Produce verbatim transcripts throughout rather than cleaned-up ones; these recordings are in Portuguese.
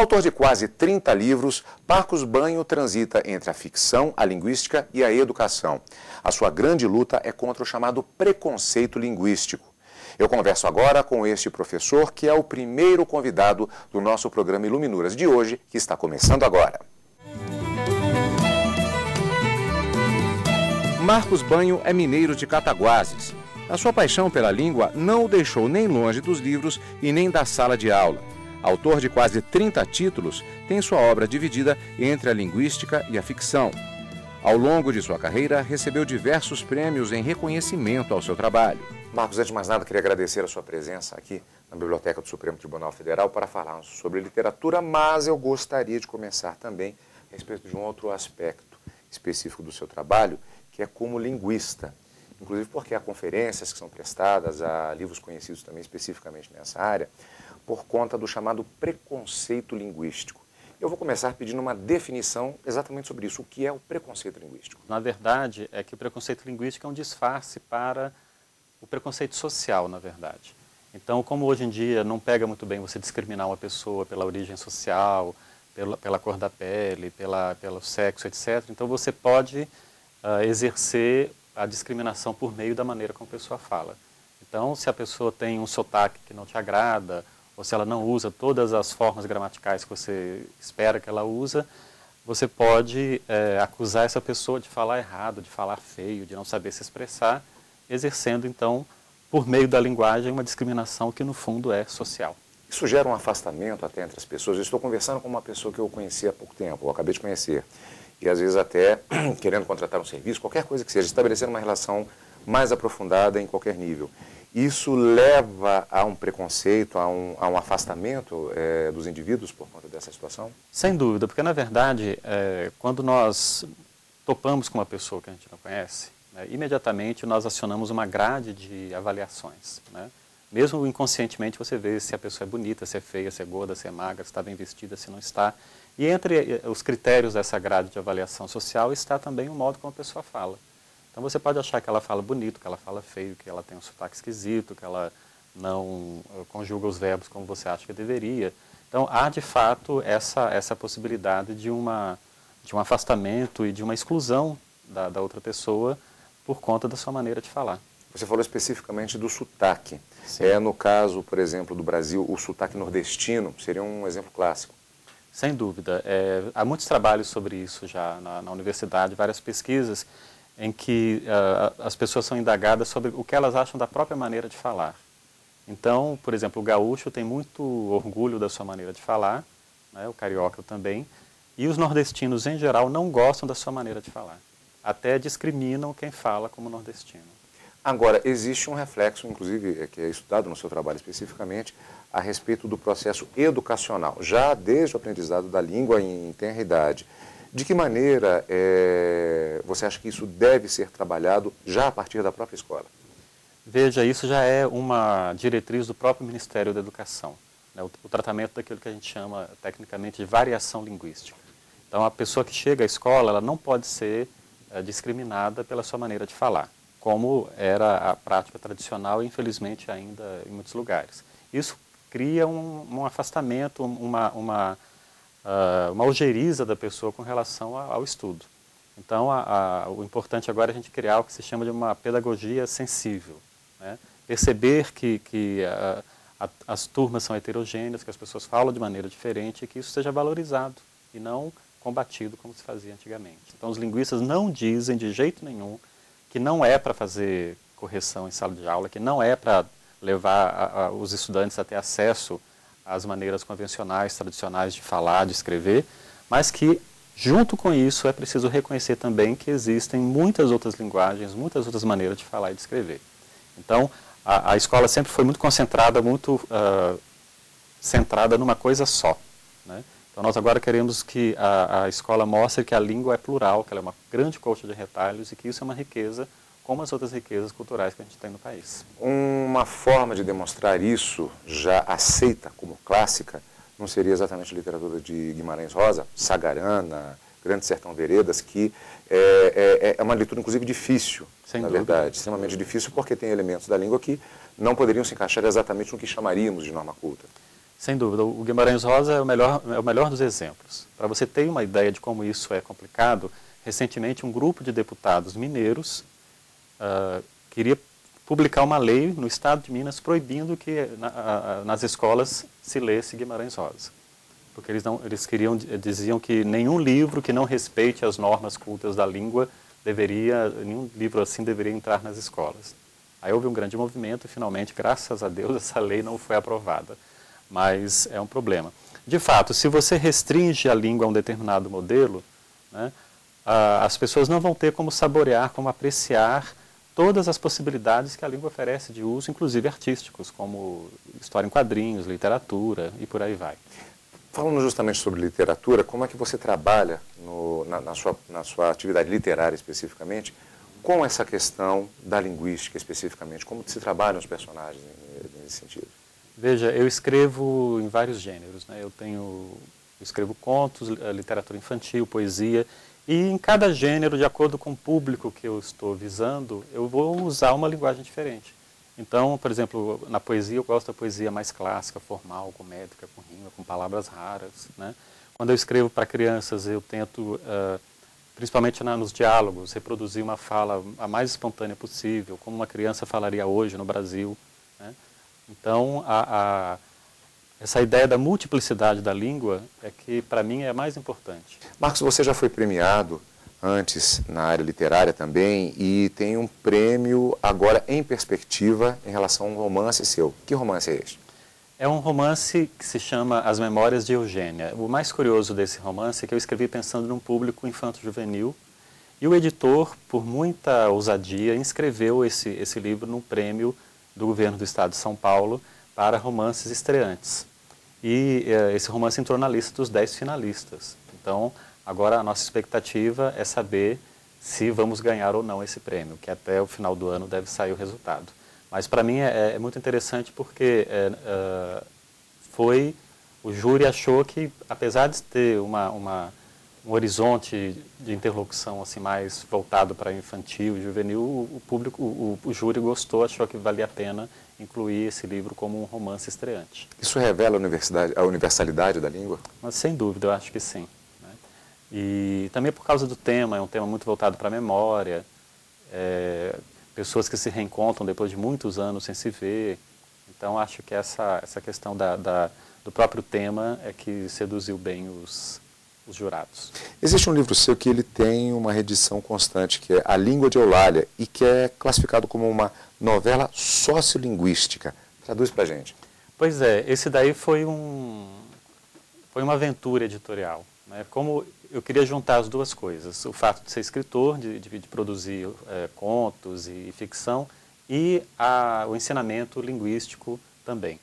Autor de quase trinta livros, Marcos Banho transita entre a ficção, a linguística e a educação. A sua grande luta é contra o chamado preconceito linguístico. Eu converso agora com este professor, que é o primeiro convidado do nosso programa Iluminuras de hoje, que está começando agora. Marcos Banho é mineiro de Cataguases. A sua paixão pela língua não o deixou nem longe dos livros e nem da sala de aula. Autor de quase trinta títulos, tem sua obra dividida entre a linguística e a ficção. Ao longo de sua carreira, recebeu diversos prêmios em reconhecimento ao seu trabalho. Marcos, antes de mais nada, queria agradecer a sua presença aqui na Biblioteca do Supremo Tribunal Federal para falar sobre literatura, mas eu gostaria de começar também a respeito de um outro aspecto específico do seu trabalho, que é como linguista. Inclusive porque há conferências que são prestadas, há livros conhecidos também especificamente nessa área, por conta do chamado preconceito linguístico. Eu vou começar pedindo uma definição exatamente sobre isso. O que é o preconceito linguístico? Na verdade, é que o preconceito linguístico é um disfarce para o preconceito social, na verdade. Então, como hoje em dia não pega muito bem você discriminar uma pessoa pela origem social, pela, pela cor da pele, pela, pelo sexo, etcétera, então você pode uh, exercer a discriminação por meio da maneira como a pessoa fala. Então, se a pessoa tem um sotaque que não te agrada, ou se ela não usa todas as formas gramaticais que você espera que ela usa, você pode é, acusar essa pessoa de falar errado, de falar feio, de não saber se expressar, exercendo, então, por meio da linguagem, uma discriminação que, no fundo, é social. Isso gera um afastamento até entre as pessoas. Eu estou conversando com uma pessoa que eu conheci há pouco tempo, eu acabei de conhecer, e às vezes até querendo contratar um serviço, qualquer coisa que seja, estabelecendo uma relação mais aprofundada em qualquer nível. Isso leva a um preconceito, a um, a um afastamento é, dos indivíduos por conta dessa situação? Sem dúvida, porque na verdade, é, quando nós topamos com uma pessoa que a gente não conhece, né, imediatamente nós acionamos uma grade de avaliações, né? Mesmo inconscientemente você vê se a pessoa é bonita, se é feia, se é gorda, se é magra, se está bem vestida, se não está. E entre os critérios dessa grade de avaliação social está também o modo como a pessoa fala. Então você pode achar que ela fala bonito, que ela fala feio, que ela tem um sotaque esquisito, que ela não conjuga os verbos como você acha que deveria. Então há de fato essa, essa possibilidade de, uma, de um afastamento e de uma exclusão da, da outra pessoa por conta da sua maneira de falar. Você falou especificamente do sotaque. É, no caso, por exemplo, do Brasil, o sotaque nordestino seria um exemplo clássico. Sem dúvida. É, há muitos trabalhos sobre isso já na, na universidade, várias pesquisas em que uh, as pessoas são indagadas sobre o que elas acham da própria maneira de falar. Então, por exemplo, o gaúcho tem muito orgulho da sua maneira de falar, né, o carioca também, e os nordestinos, em geral, não gostam da sua maneira de falar. Até discriminam quem fala como nordestino. Agora, existe um reflexo, inclusive, que é estudado no seu trabalho especificamente, a respeito do processo educacional, já desde o aprendizado da língua em tenra idade. De que maneira é, você acha que isso deve ser trabalhado já a partir da própria escola? Veja, isso já é uma diretriz do próprio Ministério da Educação, né, o, o tratamento daquilo que a gente chama tecnicamente de variação linguística. Então, a pessoa que chega à escola, ela não pode ser é, discriminada pela sua maneira de falar, como era a prática tradicional e, infelizmente, ainda em muitos lugares. Isso cria um, um afastamento, uma, uma, uh, uma ojeriza da pessoa com relação a, ao estudo. Então, a, a, o importante agora é a gente criar o que se chama de uma pedagogia sensível, né? Perceber que, que a, a, as turmas são heterogêneas, que as pessoas falam de maneira diferente e que isso seja valorizado e não combatido como se fazia antigamente. Então, os linguistas não dizem de jeito nenhum que não é para fazer correção em sala de aula, que não é para levar a, a, os estudantes a ter acesso às maneiras convencionais, tradicionais de falar, de escrever, mas que, junto com isso, é preciso reconhecer também que existem muitas outras linguagens, muitas outras maneiras de falar e de escrever. Então, a, a escola sempre foi muito concentrada, muito uh, centrada numa coisa só, né? Então, nós agora queremos que a, a escola mostre que a língua é plural, que ela é uma grande colcha de retalhos e que isso é uma riqueza, como as outras riquezas culturais que a gente tem no país. Uma forma de demonstrar isso, já aceita como clássica, não seria exatamente a literatura de Guimarães Rosa, Sagarana, Grande Sertão Veredas, que é, é, é uma leitura, inclusive, difícil, Sem na dúvida. verdade, extremamente difícil, porque tem elementos da língua que não poderiam se encaixar exatamente no que chamaríamos de norma culta. Sem dúvida, o Guimarães Rosa é o melhor, é o melhor dos exemplos. Para você ter uma ideia de como isso é complicado, recentemente um grupo de deputados mineiros uh, queria publicar uma lei no estado de Minas proibindo que na, a, nas escolas se lesse Guimarães Rosa. Porque eles, não, eles queriam, diziam que nenhum livro que não respeite as normas cultas da língua deveria, nenhum livro assim deveria entrar nas escolas. Aí houve um grande movimento e finalmente, graças a Deus, essa lei não foi aprovada. Mas é um problema. De fato, se você restringe a língua a um determinado modelo, né, as pessoas não vão ter como saborear, como apreciar todas as possibilidades que a língua oferece de uso, inclusive artísticos, como história em quadrinhos, literatura e por aí vai. Falando justamente sobre literatura, como é que você trabalha no, na, na, sua, na sua atividade literária especificamente, com essa questão da linguística especificamente? Como se trabalham os personagens nesse sentido? Veja, eu escrevo em vários gêneros, né? Eu tenho, eu escrevo contos, literatura infantil, poesia, e em cada gênero, de acordo com o público que eu estou visando, eu vou usar uma linguagem diferente. Então, por exemplo, na poesia eu gosto da poesia mais clássica, formal, com métrica, com rima, com palavras raras, né? Quando eu escrevo para crianças, eu tento, uh, principalmente na, nos diálogos, reproduzir uma fala a mais espontânea possível, como uma criança falaria hoje no Brasil, né? Então, a, a, essa ideia da multiplicidade da língua é que, para mim, é a mais importante. Marcos, você já foi premiado antes na área literária também e tem um prêmio agora em perspectiva em relação a um romance seu. Que romance é este? É um romance que se chama As Memórias de Eugênia. O mais curioso desse romance é que eu escrevi pensando num público infanto-juvenil e o editor, por muita ousadia, inscreveu esse, esse livro num prêmio do governo do estado de São Paulo para romances estreantes. E eh, esse romance entrou na lista dos dez finalistas. Então, agora a nossa expectativa é saber se vamos ganhar ou não esse prêmio, que até o final do ano deve sair o resultado. Mas para mim é, é muito interessante porque é, é, foi, o júri achou que, apesar de ter uma, uma, um horizonte de interlocução assim, mais voltado para infantil e juvenil, o, público, o, o júri gostou, achou que valia a pena incluir esse livro como um romance estreante. Isso revela a, universidade, a universalidade da língua? Mas, sem dúvida, eu acho que sim. Né? E também por causa do tema, é um tema muito voltado para a memória, é, pessoas que se reencontram depois de muitos anos sem se ver. Então, acho que essa, essa questão da, da, do próprio tema é que seduziu bem os, os jurados. Existe um livro seu que ele tem uma reedição constante, que é A Língua de Eulália, e que é classificado como uma novela sociolinguística. Traduz para a gente. Pois é, esse daí foi, um, foi uma aventura editorial. Né? Como eu queria juntar as duas coisas, o fato de ser escritor, de, de, de produzir é, contos e ficção, e a, o ensinamento linguístico também.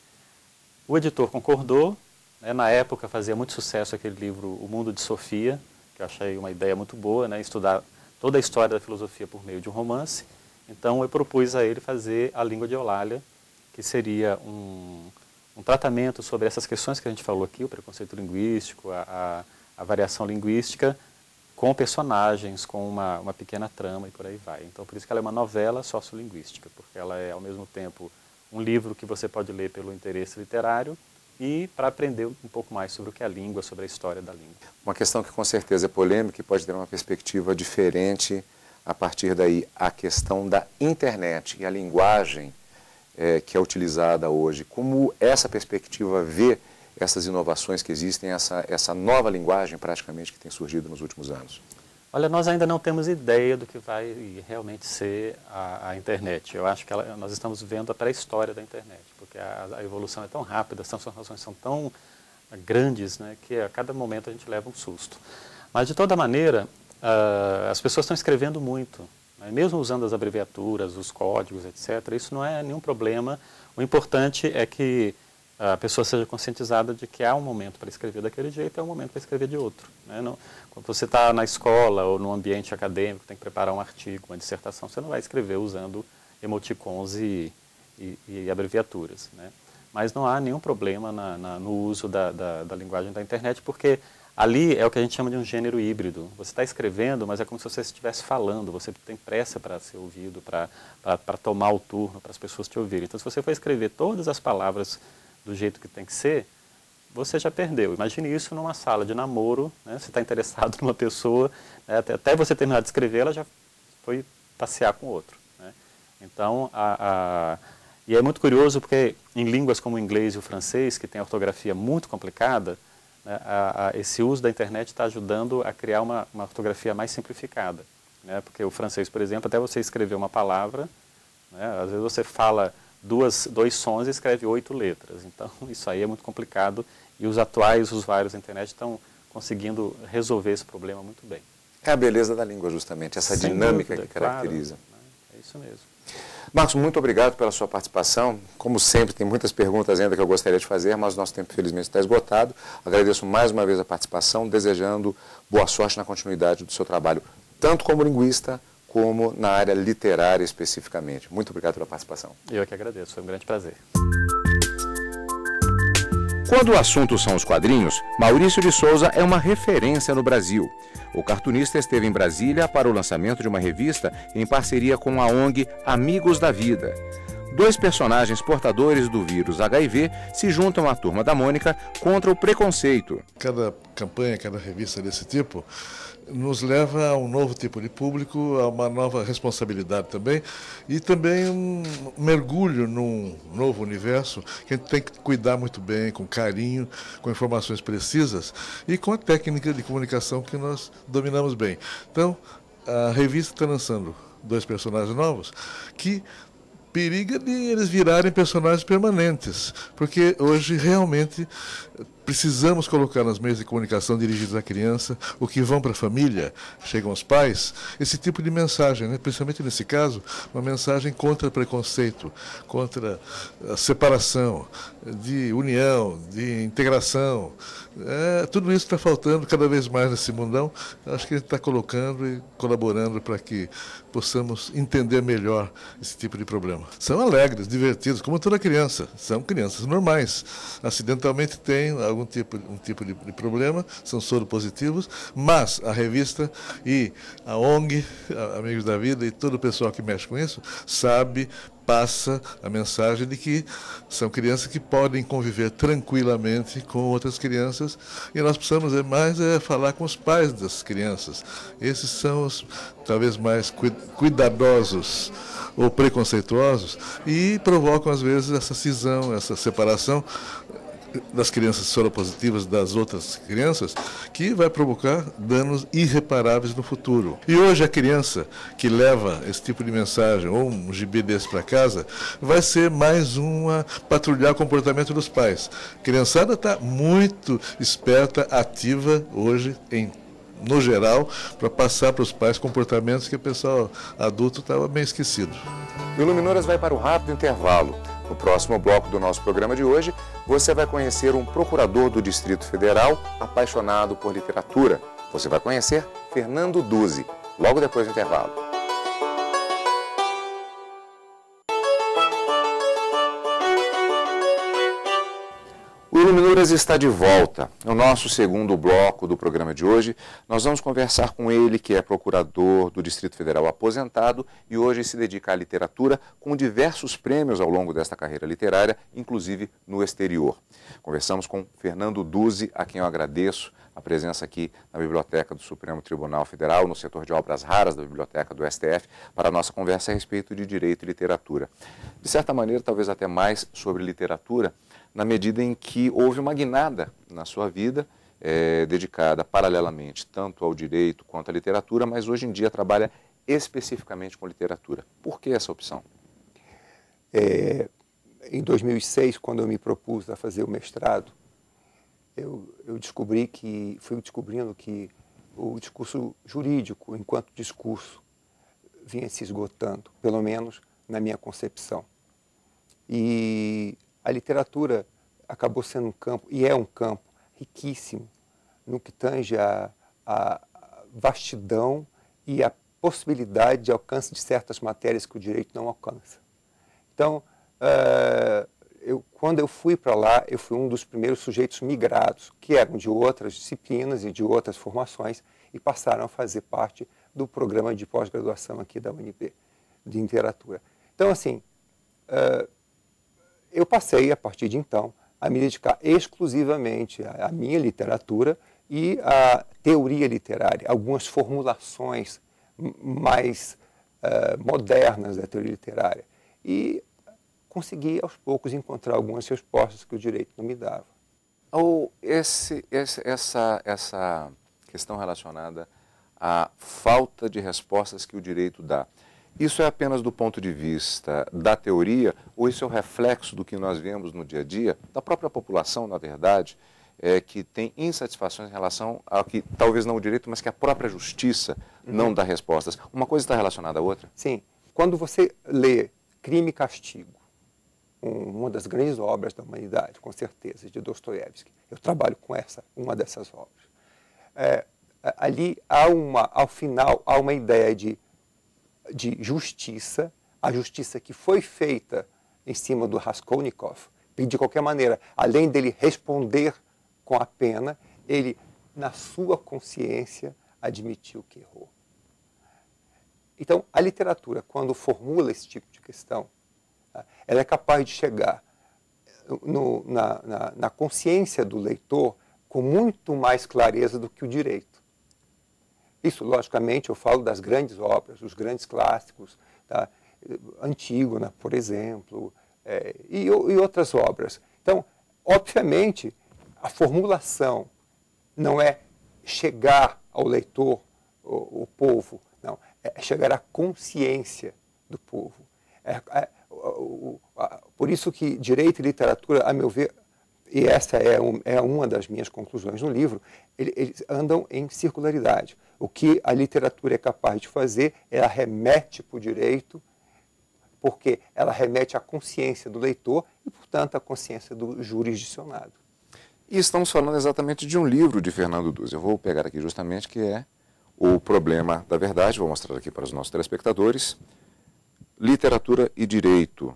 O editor concordou, né? Na época fazia muito sucesso aquele livro O Mundo de Sofia, que eu achei uma ideia muito boa, né? Estudar toda a história da filosofia por meio de um romance. Então eu propus a ele fazer A Língua de Eulália, que seria um, um tratamento sobre essas questões que a gente falou aqui, o preconceito linguístico, a, a, a variação linguística, com personagens, com uma, uma pequena trama e por aí vai. Então por isso que ela é uma novela sociolinguística, porque ela é ao mesmo tempo um livro que você pode ler pelo interesse literário e para aprender um pouco mais sobre o que é a língua, sobre a história da língua. Uma questão que com certeza é polêmica e pode ter uma perspectiva diferente a partir daí, a questão da internet e a linguagem é, que é utilizada hoje. Como essa perspectiva vê essas inovações que existem, essa, essa nova linguagem praticamente que tem surgido nos últimos anos? Olha, nós ainda não temos ideia do que vai realmente ser a, a internet. Eu acho que ela, nós estamos vendo a pré-história da internet, porque a, a evolução é tão rápida, as transformações são tão grandes, né, que a cada momento a gente leva um susto. Mas, de toda maneira, uh, as pessoas estão escrevendo muito, né, mesmo usando as abreviaturas, os códigos, etcétera. Isso não é nenhum problema. O importante é que a pessoa seja conscientizada de que há um momento para escrever daquele jeito e há um momento para escrever de outro. Né? Não, quando você está na escola ou num ambiente acadêmico, tem que preparar um artigo, uma dissertação, você não vai escrever usando emoticons e, e, e abreviaturas. Né? Mas não há nenhum problema na, na, no uso da, da, da linguagem da internet, porque ali é o que a gente chama de um gênero híbrido. Você está escrevendo, mas é como se você estivesse falando, você tem pressa para ser ouvido, para tomar o turno, para as pessoas te ouvirem. Então, se você for escrever todas as palavras do jeito que tem que ser, você já perdeu. Imagine isso numa sala de namoro, né? Você está interessado numa pessoa, né? até, até você terminar de escrever, ela já foi passear com outro. Né? Então, a, a, e é muito curioso porque em línguas como o inglês e o francês, que tem ortografia muito complicada, né? a, a, esse uso da internet está ajudando a criar uma, uma ortografia mais simplificada. Né? Porque o francês, por exemplo, até você escrever uma palavra, né? às vezes você fala duas, dois sons e escreve oito letras. Então, isso aí é muito complicado e os atuais usuários da internet estão conseguindo resolver esse problema muito bem. É a beleza da língua, justamente, essa Sem dinâmica dúvida, que caracteriza. Claro, é isso mesmo. Marcos, muito obrigado pela sua participação. Como sempre, tem muitas perguntas ainda que eu gostaria de fazer, mas o nosso tempo, infelizmente, está esgotado. Agradeço mais uma vez a participação, desejando boa sorte na continuidade do seu trabalho, tanto como linguista, como na área literária especificamente. Muito obrigado pela participação. Eu que agradeço, foi um grande prazer. Quando o assunto são os quadrinhos, Maurício de Souza é uma referência no Brasil. O cartunista esteve em Brasília para o lançamento de uma revista em parceria com a O N G Amigos da Vida. Dois personagens portadores do vírus H I V se juntam à Turma da Mônica contra o preconceito. Cada campanha, cada revista desse tipo nos leva a um novo tipo de público, a uma nova responsabilidade também, e também um mergulho num novo universo que a gente tem que cuidar muito bem, com carinho, com informações precisas e com a técnica de comunicação que nós dominamos bem. Então, a revista está lançando dois personagens novos que periga de eles virarem personagens permanentes, porque hoje realmente precisamos colocar nas meios de comunicação dirigidos à criança, o que vão para a família, chegam aos pais, esse tipo de mensagem, né? Principalmente nesse caso, uma mensagem contra preconceito, contra a separação, de união, de integração. É, tudo isso está faltando cada vez mais nesse mundão. Acho que a gente está colocando e colaborando para que possamos entender melhor esse tipo de problema. São alegres, divertidos, como toda criança. São crianças normais. Acidentalmente têm algum tipo, um tipo de, de problema, são soropositivos, mas a revista e a O N G, a Amigos da Vida, e todo o pessoal que mexe com isso, sabe, passa a mensagem de que são crianças que podem conviver tranquilamente com outras crianças, e nós precisamos mais é, falar com os pais das crianças. Esses são os talvez mais cuidadosos ou preconceituosos e provocam às vezes essa cisão, essa separação das crianças soropositivas das outras crianças, que vai provocar danos irreparáveis no futuro. E hoje a criança que leva esse tipo de mensagem, ou um gibi desse para casa, vai ser mais uma patrulhar o comportamento dos pais. A criançada está muito esperta, ativa hoje em no geral, para passar para os pais comportamentos que o pessoal adulto estava meio esquecido. O Iluminuras vai para um rápido intervalo. No próximo bloco do nosso programa de hoje, você vai conhecer um procurador do Distrito Federal apaixonado por literatura. Você vai conhecer Fernando Duzzi, logo depois do intervalo. O Iluminuras está de volta. No nosso segundo bloco do programa de hoje, nós vamos conversar com ele, que é procurador do Distrito Federal aposentado e hoje se dedica à literatura com diversos prêmios ao longo desta carreira literária, inclusive no exterior. Conversamos com Fernando Duzzi, a quem eu agradeço a presença aqui na Biblioteca do Supremo Tribunal Federal, no setor de obras raras da Biblioteca do S T F, para a nossa conversa a respeito de direito e literatura. De certa maneira, talvez até mais sobre literatura, na medida em que houve uma guinada na sua vida, é, dedicada paralelamente tanto ao direito quanto à literatura, mas hoje em dia trabalha especificamente com literatura. Por que essa opção? É, em dois mil e seis, quando eu me propus a fazer o mestrado, eu, eu descobri que, fui descobrindo que o discurso jurídico, enquanto discurso, vinha se esgotando, pelo menos na minha concepção. E a literatura acabou sendo um campo, e é um campo riquíssimo, no que tange a, a vastidão e a possibilidade de alcance de certas matérias que o direito não alcança. Então, uh, eu, quando eu fui para lá, eu fui um dos primeiros sujeitos migrados, que eram de outras disciplinas e de outras formações, e passaram a fazer parte do programa de pós-graduação aqui da U N B, de literatura. Então, assim, uh, eu passei, a partir de então, a me dedicar exclusivamente à minha literatura e à teoria literária, algumas formulações mais uh, modernas da teoria literária. E consegui, aos poucos, encontrar algumas respostas que o direito não me dava. Ou esse, esse, essa, essa questão relacionada à falta de respostas que o direito dá, isso é apenas do ponto de vista da teoria, ou isso é o reflexo do que nós vemos no dia a dia, da própria população, na verdade, é, que tem insatisfações em relação ao que, talvez não o direito, mas que a própria justiça uhum. não dá respostas? Uma coisa está relacionada à outra? Sim. Quando você lê Crime e Castigo, uma das grandes obras da humanidade, com certeza, de Dostoiévski, eu trabalho com essa, uma dessas obras, é, ali há uma, ao final, há uma ideia de de justiça, a justiça que foi feita em cima do Raskolnikov, e de qualquer maneira, além dele responder com a pena, ele, na sua consciência, admitiu que errou. Então, a literatura, quando formula esse tipo de questão, ela é capaz de chegar no, na, na, na consciência do leitor com muito mais clareza do que o direito. Isso, logicamente, eu falo das grandes obras, dos grandes clássicos, tá? Antígona, por exemplo, é, e, e outras obras. Então, obviamente, a formulação não é chegar ao leitor, o, o povo, não, é chegar à consciência do povo. É, é, o, a, por isso que direito e literatura, a meu ver, e essa é, um, é uma das minhas conclusões no livro, eles, eles andam em circularidade. O que a literatura é capaz de fazer, ela remete para o direito, porque ela remete à consciência do leitor e, portanto, à consciência do jurisdicionado. E estamos falando exatamente de um livro de Fernando Duz. Eu vou pegar aqui justamente, que é O Problema da Verdade, vou mostrar aqui para os nossos telespectadores, Literatura e Direito,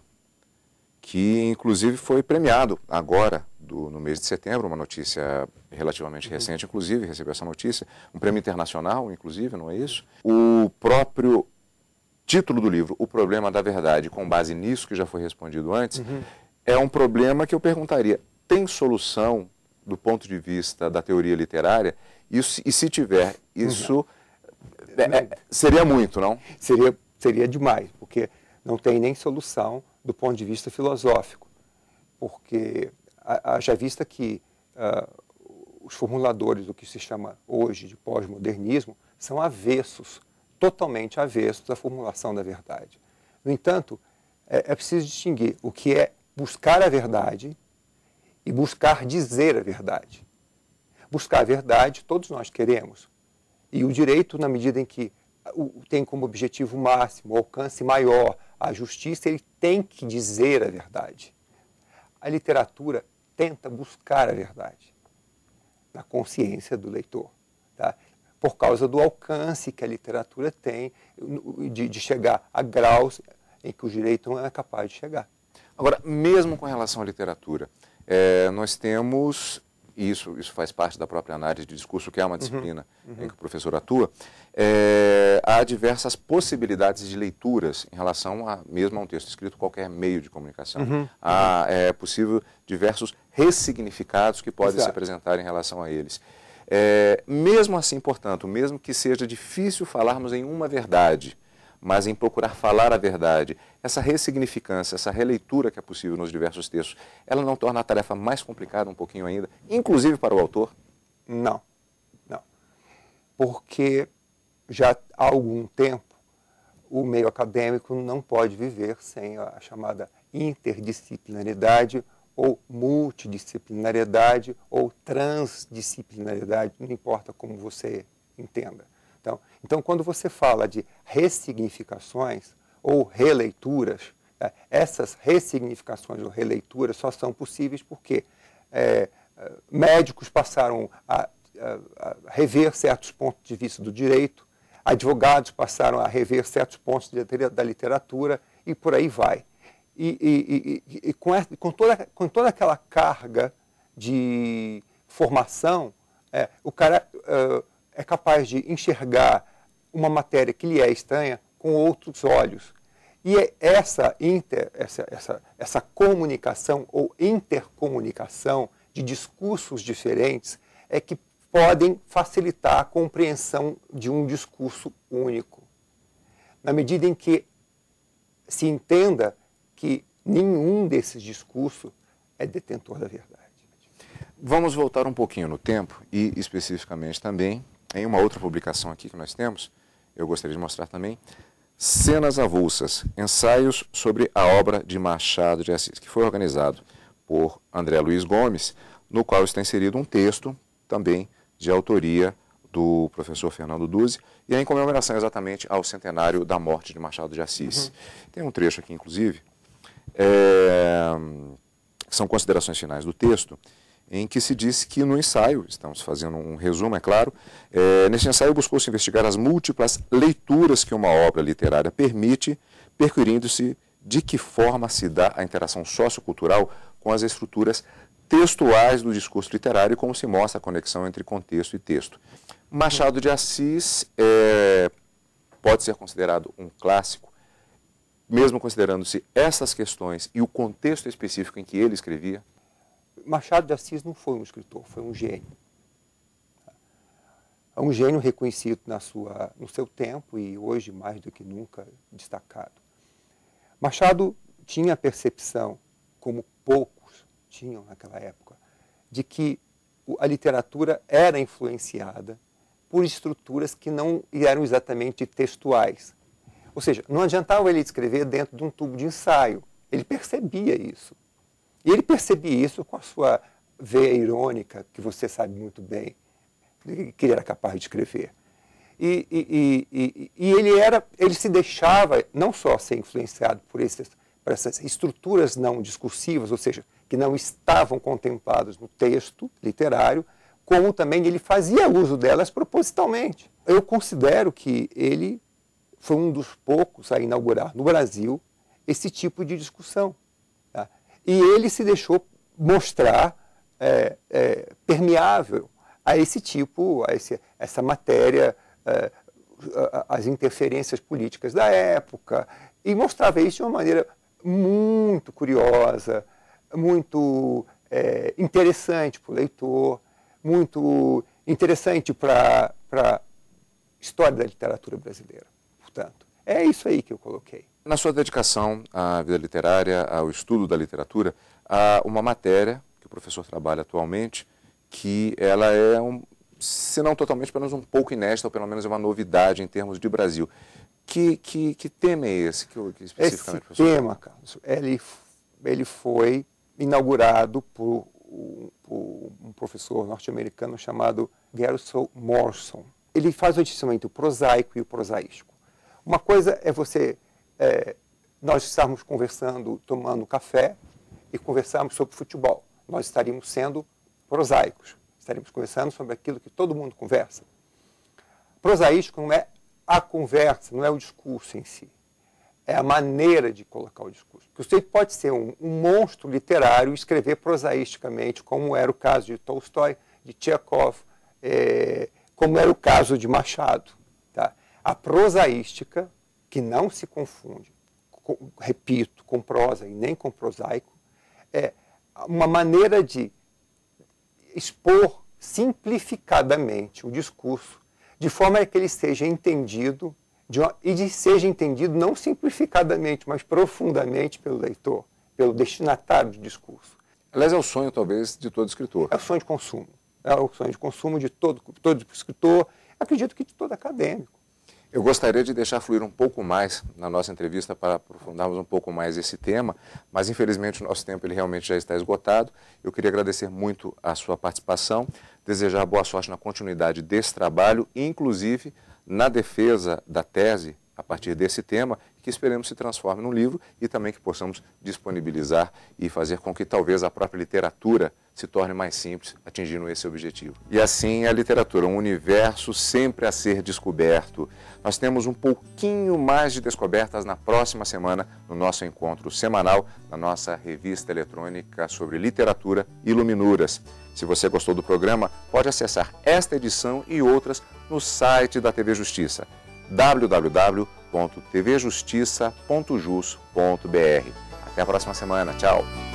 que inclusive foi premiado agora, do, no mês de setembro, uma notícia relativamente recente, inclusive, recebeu essa notícia, um prêmio internacional, inclusive, não é isso? O próprio título do livro, O Problema da Verdade, com base nisso que já foi respondido antes, uhum. é um problema que eu perguntaria, tem solução do ponto de vista da teoria literária? Isso, e se tiver, isso é, é, seria muito, não? Seria, seria demais, porque não tem nem solução do ponto de vista filosófico, porque haja vista que uh, os formuladores do que se chama hoje de pós-modernismo são avessos, totalmente avessos à formulação da verdade. No entanto, é, é preciso distinguir o que é buscar a verdade e buscar dizer a verdade. Buscar a verdade todos nós queremos, e o direito, na medida em que tem como objetivo máximo, o alcance maior, a justiça, ele tem que dizer a verdade. A literatura tenta buscar a verdade na consciência do leitor, tá? Por causa do alcance que a literatura tem de, de chegar a graus em que o direito não é capaz de chegar. Agora, mesmo com relação à literatura, é, nós temos, e isso, isso faz parte da própria análise de discurso, que é uma disciplina uhum, uhum. em que o professor atua, é, há diversas possibilidades de leituras em relação a, mesmo a um texto escrito, qualquer meio de comunicação. Uhum, há, uhum. É possível diversos ressignificados que podem Exato. se apresentar em relação a eles. É, mesmo assim, portanto, mesmo que seja difícil falarmos em uma verdade, mas em procurar falar a verdade, essa ressignificância, essa releitura que é possível nos diversos textos, ela não torna a tarefa mais complicada um pouquinho ainda, inclusive para o autor? Não, não. Porque já há algum tempo o meio acadêmico não pode viver sem a chamada interdisciplinaridade ou multidisciplinariedade ou transdisciplinariedade, não importa como você entenda. Então, então quando você fala de ressignificações ou releituras, né, essas ressignificações ou releituras só são possíveis porque é, médicos passaram a, a, a rever certos pontos de vista do direito, advogados passaram a rever certos pontos de, da literatura e por aí vai. E, e, e, e com, essa, com, toda, com toda aquela carga de formação, é, o cara uh, é capaz de enxergar uma matéria que lhe é estranha com outros olhos. E é essa, inter, essa, essa, essa comunicação ou intercomunicação de discursos diferentes é que podem facilitar a compreensão de um discurso único, na medida em que se entenda que nenhum desses discursos é detentor da verdade. Vamos voltar um pouquinho no tempo e especificamente também em uma outra publicação aqui que nós temos, eu gostaria de mostrar também, Cenas Avulsas, ensaios sobre a obra de Machado de Assis, que foi organizado por André Luiz Gomes, no qual está inserido um texto também de autoria do professor Fernando Duzzi, e é em comemoração exatamente ao centenário da morte de Machado de Assis. Uhum. Tem um trecho aqui, inclusive, é, são considerações finais do texto, em que se diz que no ensaio, estamos fazendo um resumo, é claro, é, nesse ensaio buscou-se investigar as múltiplas leituras que uma obra literária permite, percorrendo-se de que forma se dá a interação sociocultural com as estruturas textuais do discurso literário e como se mostra a conexão entre contexto e texto. Machado de Assis é, pode ser considerado um clássico, mesmo considerando-se essas questões e o contexto específico em que ele escrevia? Machado de Assis não foi um escritor, foi um gênio. É um gênio reconhecido na sua, no seu tempo e hoje mais do que nunca destacado. Machado tinha a percepção, como poucos tinham naquela época, de que a literatura era influenciada por estruturas que não eram exatamente textuais. Ou seja, não adiantava ele escrever dentro de um tubo de ensaio. Ele percebia isso. E ele percebia isso com a sua veia irônica, que você sabe muito bem, que ele era capaz de escrever. E, e, e, e ele, era, ele se deixava não só ser influenciado por, esses, por essas estruturas não discursivas, ou seja, que não estavam contempladas no texto literário, como também ele fazia uso delas propositalmente. Eu considero que ele foi um dos poucos a inaugurar no Brasil esse tipo de discussão. Tá? E ele se deixou mostrar é, é, permeável a esse tipo, a esse, essa matéria, é, as interferências políticas da época, e mostrava isso de uma maneira muito curiosa, muito é, interessante para o leitor, muito interessante para a história da literatura brasileira. Portanto, é isso aí que eu coloquei. Na sua dedicação à vida literária, ao estudo da literatura, há uma matéria que o professor trabalha atualmente, que ela é, um, se não totalmente, pelo menos um pouco inédita, ou pelo menos é uma novidade em termos de Brasil. Que, que, que tema é esse, que, que especificamente, esse professor? Esse tema, Carlos, ele, ele foi inaugurado por, por um professor norte-americano chamado Garrison Morrison. Ele faz o distinção entre o prosaico e o prosaístico. Uma coisa é você... É, nós estávamos conversando, tomando café e conversamos sobre futebol. Nós estaríamos sendo prosaicos. Estaríamos conversando sobre aquilo que todo mundo conversa. Prosaístico não é a conversa, não é o discurso em si. É a maneira de colocar o discurso. Porque você pode ser um, um monstro literário e escrever prosaisticamente, como era o caso de Tolstói, de Chekhov, é, como era o caso de Machado. Tá? A prosaística, que não se confunde, com, repito, com prosa e nem com prosaico, é uma maneira de expor simplificadamente o discurso, de forma que ele seja entendido, de uma, e de seja entendido não simplificadamente, mas profundamente pelo leitor, pelo destinatário do discurso. Aliás, é o sonho, talvez, de todo escritor. É o sonho de consumo. É o sonho de consumo de todo, todo escritor, acredito que de todo acadêmico. Eu gostaria de deixar fluir um pouco mais na nossa entrevista para aprofundarmos um pouco mais esse tema, mas infelizmente o nosso tempo ele realmente já está esgotado. Eu queria agradecer muito a sua participação, desejar boa sorte na continuidade desse trabalho, inclusive na defesa da tese a partir desse tema, que esperemos se transforme num livro e também que possamos disponibilizar e fazer com que talvez a própria literatura se torne mais simples, atingindo esse objetivo. E assim a literatura, um universo sempre a ser descoberto. Nós temos um pouquinho mais de descobertas na próxima semana, no nosso encontro semanal, na nossa revista eletrônica sobre literatura Iluminuras. Se você gostou do programa, pode acessar esta edição e outras no site da T V Justiça, w w w ponto t v justiça ponto jus ponto b r. Até a próxima semana. Tchau!